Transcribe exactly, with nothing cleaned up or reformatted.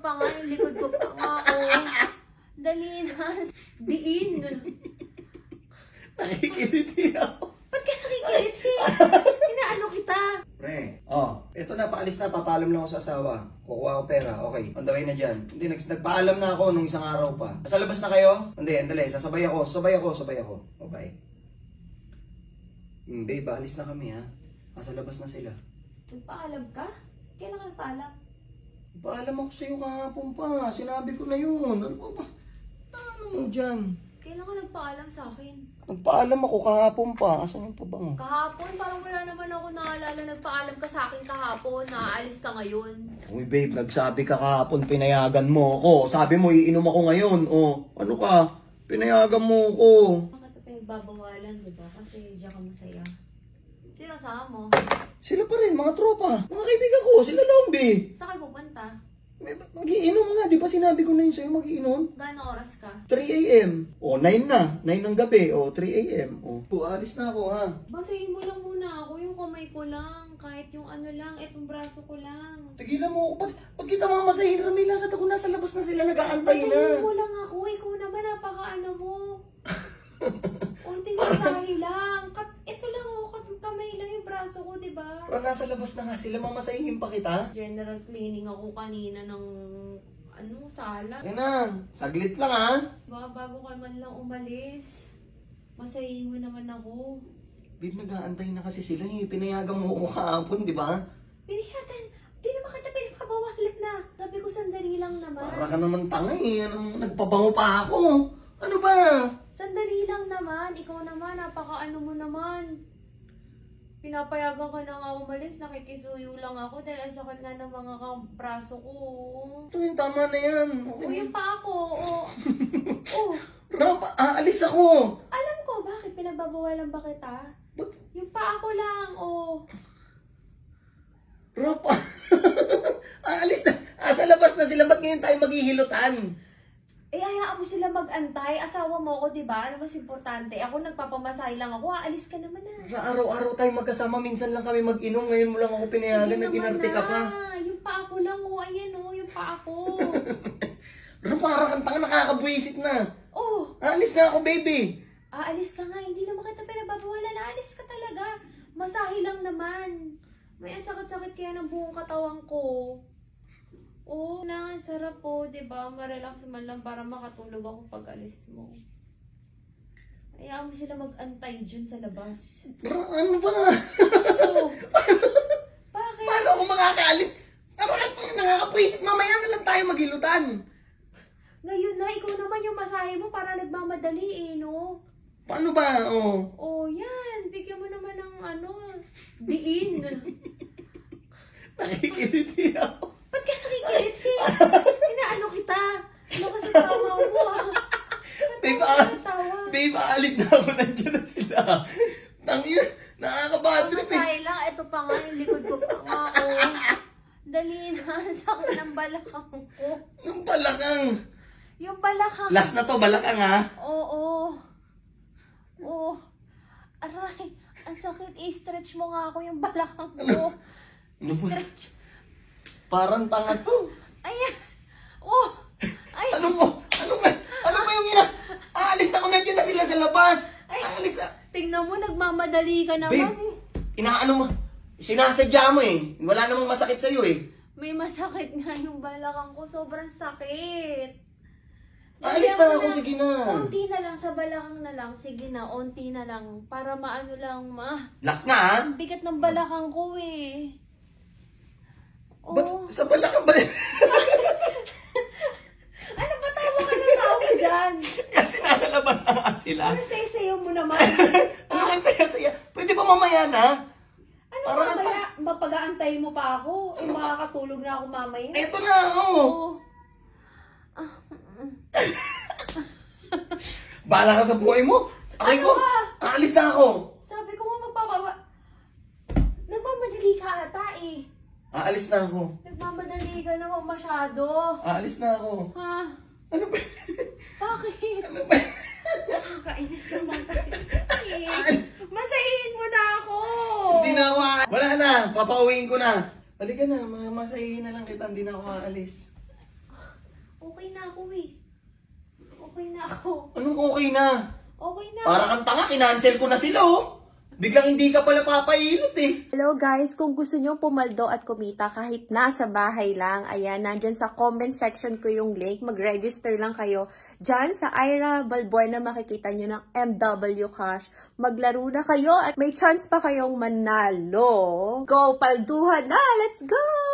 pa nga, yung likod ko pa nga, oh. Dali na. Diin. Nakikiliti ako. Ba't ka nakikiliti? Inaano kita? Pre, oh, eto na, paalis na, papaalam lang ako sa asawa. Kukuha ko pera, okay. On the way na dyan. Hindi, nag nagpaalam na ako nung isang araw pa. Sa labas na kayo? Hindi, andali, sasabay ako, sabay ako, sabay ako. Bye-bye. Hmm, babe, alis na kami ha. Nasa labas na sila. Nagpaalam ka? Kailan ka nagpaalam? Paalam ako sa'yo kahapon pa. Sinabi ko na yun. Ano ba ba? Ano mo dyan? Kailan ka nagpaalam sa akin? Nagpaalam ako kahapon pa. Asan yung pabango? Kahapon? Parang wala naman ako naalala. Nagpaalam ka sa akin kahapon. Naaalis ka ngayon. Uy babe, nagsabi ka kahapon, pinayagan mo ako. Sabi mo, iinom ako ngayon. Oh, ano ka? Pinayagan mo ako. Bakit ito pinagbabawalan, di ba? Kasi diyan ka masaya. Sino kasama mo? Sila pa rin, mga tropa. Mga kaibigan ko, sila lang, be. Saan kayo pupunta? Mag-iinom nga, di ba sinabi ko na yun sa'yo, mag-iinom? Gano'ng oras ka? three A M O, nine na. nine ng gabi. O, three A M O. O, alis na ako, ha? Basahin mo lang muna ako. Yung kamay ko lang. Kahit yung ano lang. Etong braso ko lang. Tigilan mo ako. Ba't, ba't kita mamasahin? Ramay lang ako. Nasa labas na sila. Nag-aantay na. Basahin mo lang ako. Ikaw naman, napaka-ano mo. Unting masahe lang. Kat, ito lang ako. Kat, kamay lang yung braso ko, diba? Pero nasa labas na nga sila. Mamasahin pa kita. General cleaning ako kanina ng ano, sala. Yan na. Saglit lang, ha? Ba, bago ka man lang umalis. Masahin mo naman ako. Babe, nag-aantay na kasi sila. Eh. Pinayagan mo ako kahapon, di ba? Pinayagan. Di naman kita pinapabawalan na. Sabi ko sandali lang naman. Para ka naman tanga eh. Anong, nagpabango pa ako. Ano ba? Sandali lang naman. Ikaw naman, napaka-ano mo naman. Pinapayagan ka na nga umalis. Nakikisuyo lang ako dahil ang sakit nga ng mga braso ko. Ito yung tama na yan. Okay. O, yung pa ako. O. O. Ramp, aalis ako. Alam ko, bakit pinagbabawalan ba kita? Ba't? Yung pa ako lang. O. Ramp, aalis na. Ah, sa labas na sila. Ba't ngayon tayo maghihilutan? Eh, hayaan mo sila mag-antay. Asawa mo ako, di ba? Ano mas importante? Ako nagpapamasahe lang ako. Aalis ka naman na. Araw-araw tayo magkasama. Minsan lang kami mag-inom. Ngayon mo lang ako pinayagan. Nag-inarte ka pa. Yung pa ako lang. O, ayan o. Yung pa ako. Ramp, parang kang tanga, nakakabwisit na. Oh. Aalis na ako, baby. Aalis ka nga. Hindi naman kita pinababawalan. Aalis ka talaga. Masahe lang naman. May ang sakit-sakit kaya ng buong katawan ko. Oo, oh, na, sarap po, diba? Marelax man lang para makatulog ako pag alis mo. Hayaan mo sila mag-antay dyan sa labas. Bro, ano ba? Oo. Bakit? Paano ako makakaalis? Ano lang, nakakapwisip. Mamaya na lang tayo maghilutan. Ngayon na, ikaw naman yung masahe mo para nagmamadali eh, no? Paano ba? Oh. Oh, yan. Bigyan mo naman ng ano, diin. Nakikiliti ako. Ba't ka nakikiliti? Inaano kita? Ano ka sa tawa mo ah? Babe, Ba't ah, ka tawa? babe, aalis na ako. Nandiyan na sila. Tangin, nakakabadrip eh. Masahe lang, ito pa nga, yung likod ko pa nga, oh. Dali na, sakit ng balakang ko. Yung balakang. Yung balakang. Last na to, balakang ha? Oo. Oo. Aray, ang sakit. I-stretch mo nga ako yung balakang ko. Ano ba? Stretch. Parang tanga to. Ayan. Oh. Ay. Ano mo? Ano ba? Ano ba yung ina? Aalis na ako, nandiyan na sila sa labas. Aalis na. Tingnan mo, nagmamadali ka naman. Babe, inaano mo? Sinasadya mo eh. Wala namang masakit sa'yo eh. May masakit nga yung balakang ko. Sobrang sakit. Aalis na ako, sige na. Onti na lang, sa balakang na lang. Sige na, onti na lang. Para maano lang, ma. Last na ha? Ang bigat ng balakang ko eh. Oh. Ba't sa balakang ba? Ano ba tayo ka na tao dyan? Kasi nasa labas na nga sila. Ano sayo-sayo mo naman? Ano kang saya-saya? Pwede ba mamaya na? Ano Parang mamaya? Mapag-aantay mo pa ako? Eh, makakatulog na ako mamaya. Eto na, oh. Oo. Ah, Bahala ka sa buhay mo. Aray Ano ko, ba? aalis na ako. sabi ko nga magpapaba... Nagmamadali ka ata eh. Aalis na ako. Nagmamadali ka naman masyado. Aalis na ako. Ha? Ano ba? Bakit? Ano ba? Nakakainis naman kasi. Eh, masahin mo na ako. Hindi na ako aalis. Wala na, papauwiin ko na. Halika na, mamasahihin na lang kita, hindi na ako aalis. Okay na ako eh. Okay na ako. Anong okay na? Okay na. Para kang tanga, kinancel ko na sila oh. Biglang hindi ka pala papailot eh. Hello guys, kung gusto nyo pumaldo at kumita kahit nasa bahay lang, ayan, nandyan sa comment section ko yung link. Mag-register lang kayo. Dyan sa Ira Balbuena makikita nyo ng M W Cash. Maglaro na kayo at may chance pa kayong manalo. Go, palduhan na! Let's go!